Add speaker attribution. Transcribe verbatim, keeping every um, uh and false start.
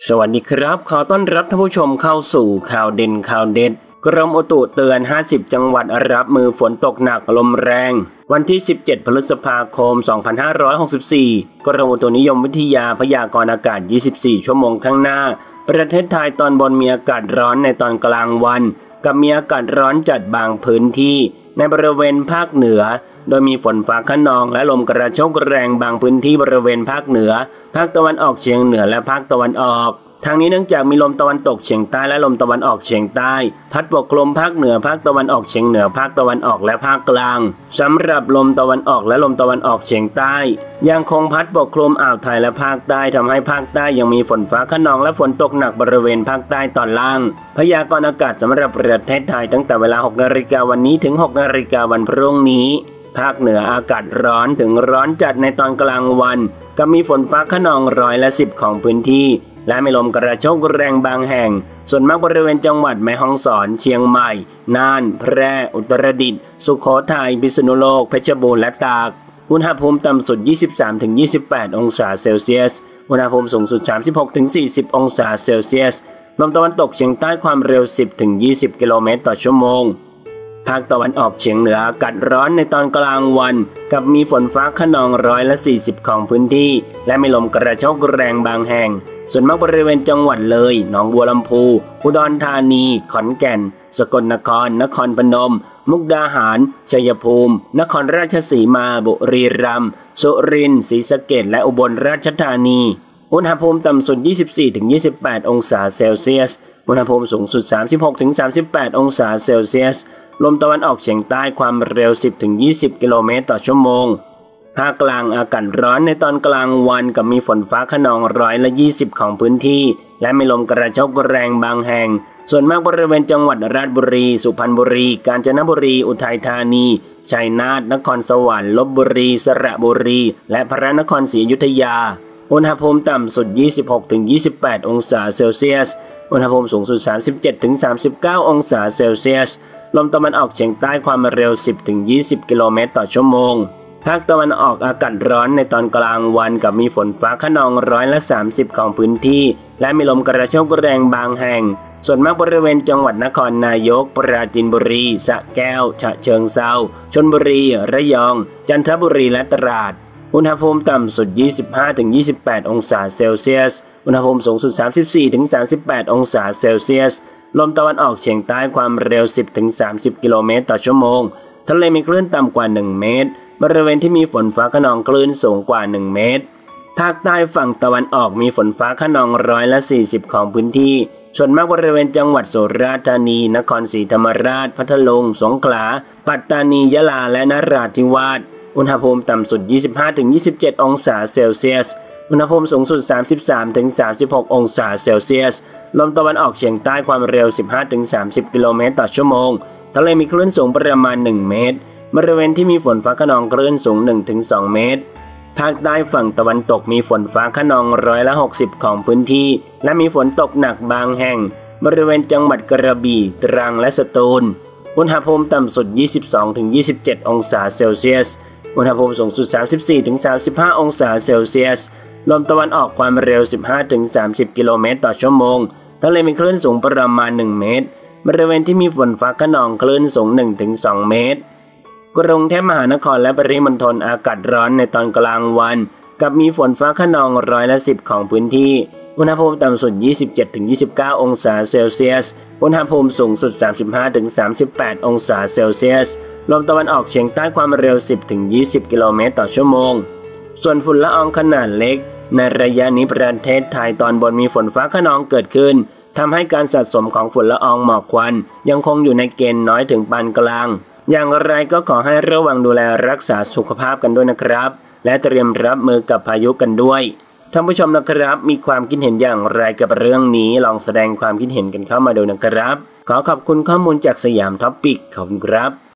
Speaker 1: สวัสดีครับขอต้อนรับท่านผู้ชมเข้าสู่ข่าวเด่นข่าวเด็ดกรมอุตุเตือนห้าสิบจังหวัดรับมือฝนตกหนักลมแรงวันที่สิบเจ็ดพฤษภาคมสองพันห้าร้อยหกสิบสี่กรมอุตุนิยมวิทยาพยากรณ์อากาศยี่สิบสี่ชั่วโมงข้างหน้าประเทศไทยตอนบนมีอากาศร้อนในตอนกลางวันกับมีอากาศร้อนจัดบางพื้นที่ในบริเวณภาคเหนือโดยมีฝนฟ้าคะนองและลมกระโชกแรงบางพื้นที่บริเวณภาคเหนือภาคตะวันออกเฉียงเหนือและภาคตะวันออกทางนี้เนื่องจากมีลมตะวันตกเฉียงใต้และลมตะวันออกเฉียงใต้พัดปกคลุมภาคเหนือภาคตะวันออกเฉียงเหนือภาคตะวันออกและภาคกลางสำหรับลมตะวันออกและลมตะวันออกเฉียงใต้ยังคงพัดปกคลุมอ่าวไทยและภาคใต้ทำให้ภาคใต้ยังมีฝนฟ้าคะนองและฝนตกหนักบริเวณภาคใต้ตอนล่างพยากรณ์อากาศสำหรับประเทศไทยตั้งแต่เวลาหกนาฬิกาวันนี้ถึงหกนาฬิกาวันพรุ่งนี้ภาคเหนืออากาศร้อนถึงร้อนจัดในตอนกลางวันกับมีฝนฟ้าคะนองร้อยละสิบของพื้นที่และมีลมกระโชกแรงบางแห่งส่วนมากบริเวณจังหวัดแม่ฮ่องสอนเชียงใหม่น่านแพร่อุตรดิตถ์สุโขทัยพิษณุโลกเพชรบูรณ์และตากอุณหภูมิต่ำสุด ยี่สิบสามถึงยี่สิบแปด องศาเซลเซียสอุณหภูมิสูงสุด สามสิบหกถึงสี่สิบ องศาเซลเซียสลมตะวันตกเฉียงใต้ความเร็ว สิบถึงยี่สิบ กิโลเมตรต่อชั่วโมงภาคตะวันออกเฉียงเหนืออากาศร้อนในตอนกลางวันกับมีฝนฟ้าคะนองร้อยละสี่สิบของพื้นที่และมีลมกระโชกแรงบางแห่งส่วนมากบริเวณจังหวัดเลยหนองบัวลำพูอุดรธานีขอนแก่นสกลนครนครพนมมุกดาหารชัยภูมินครราชสีมาบุรีรัมย์สุรินทร์ศรีสะเกษและอุบลราชธานีอุณหภูมิต่ำสุด ยี่สิบสี่ถึงยี่สิบแปด องศาเซลเซียสอุณหภูมิสูงสุด สามสิบหกถึงสามสิบแปด องศาเซลเซียสลมตะวันออกเฉียงใต้ความเร็ว สิบถึงยี่สิบ กิโลเมตรต่อชั่วโมงภาคกลางอากาศร้อนในตอนกลางวันกับมีฝนฟ้าคะนองร้อยละยี่สิบของพื้นที่และมีลมกระโชกแรงบางแห่งส่วนมากบริเวณจังหวัดราชบุรีสุพรรณบุรีกาญจนบุรีอุทัยธานีชัยนาทนครสวรรค์ลพบุรีสระบุรีและพระนครศรีอยุธยาอุณหภูมิต่ำสุด ยี่สิบหกถึงยี่สิบแปด องศาเซลเซียสอุณหภูมิสูงสุด สามสิบเจ็ดถึงสามสิบเก้า องศาเซลเซียสลมตะวันออกเฉียงใต้ความเร็ว สิบถึงยี่สิบ กิโลเมตรต่อชั่วโมงภาคตะวันออกอากาศร้อนในตอนกลางวันกับมีฝนฟ้าคะนองร้อยละสามสิบของพื้นที่และมีลมกระโชกแรงบางแห่งส่วนมากบริเวณจังหวัดนครนายกปราจีนบุรีสระแก้วฉะเชิงเทราชลบุรีระยองจันทบุรีและตราดอุณหภูมิต่ำสุด ยี่สิบห้าถึงยี่สิบแปด องศาเซลเซียสอุณหภูมิสูงสุด สามสิบสี่ถึงสามสิบแปด องศาเซลเซียสลมตะวันออกเฉียงใต้ความเร็ว สิบถึงสามสิบ กิโลเมตรต่อชั่วโมงทะเลมีคลื่นต่ำกว่าหนึ่งเมตรบริเวณที่มีฝนฟ้าคะนองคลื่นสูงกว่าหนึ่งเมตรภาคใต้ฝั่งตะวันออกมีฝนฟ้าคะนองร้อยละสี่สิบของพื้นที่ส่วนมากบริเวณจังหวัดสุราษฎร์ธานีนครศรีธรรมราชพัทลุงสงขลาปัตตานียะลาและนราธิวาสอุณหภูมิต่ำสุด ยี่สิบห้าถึงยี่สิบเจ็ด องศาเซลเซียสอุณหภูมิสูงสุด สามสิบสามถึงสามสิบหก องศาเซลเซียสลมตะวันออกเฉียงใต้ความเร็ว สิบห้าถึงสามสิบ กิโลเมตรต่อชั่วโมงทะเลมีคลื่นสูงประมาณหนึ่งเมตรบริเวณที่มีฝนฟ้าคะนองคลื่นสูง หนึ่งถึงสอง เมตรภาคใต้ฝั่งตะวันตกมีฝนฟ้าคะนองร้อยละหกสิบของพื้นที่และมีฝนตกหนักบางแห่งบริเวณจังหวัดกระบี่ตรังและสตูลอุณหภูมิต่ำสุด ยี่สิบสองถึงยี่สิบเจ็ด องศาเซลเซียสอุณหภูมิสูงสุด สามสิบสี่ถึงสามสิบห้า องศาเซลเซียสลมตะวันออกความเร็ว สิบห้าถึงสามสิบ กิโลเมตรต่อชั่วโมงทะเลมีคลื่นสูงประมาณหนึ่งเมตรบริเวณที่มีฝนฟ้าคะนองคลื่นสูง หนึ่งถึงสอง เมตรกรุงเทพมหานครและปริมณฑลอากาศร้อนในตอนกลางวันกับมีฝนฟ้าคะนองร้อยละสิบของพื้นที่อุณหภูมิต่ำสุด ยี่สิบเจ็ดถึงยี่สิบเก้า องศาเซลเซียสอุณหภูมิสูงสุด สามสิบห้าถึงสามสิบแปด องศาเซลเซียสลมตะวันออกเฉียงใต้ความเร็ว สิบถึงยี่สิบ กิโลเมตรต่อชั่วโมงส่วนฝุ่นละอองขนาดเล็กในระยะนี้ประเทศไทยตอนบนมีฝนฟ้าคะนองเกิดขึ้นทำให้การสะสมของฝุ่นละอองหมอกควันยังคงอยู่ในเกณฑ์น้อยถึงปานกลางอย่างไรก็ขอให้ระวังดูแลรักษาสุขภาพกันด้วยนะครับและเตรียมรับมือกับพายุกันด้วยท่านผู้ชมนะครับมีความคิดเห็นอย่างไรกับเรื่องนี้ลองแสดงความคิดเห็นกันเข้ามาดูนะครับขอขอบคุณข้อมูลจากสยามท็อปปิกขอบคุณครับ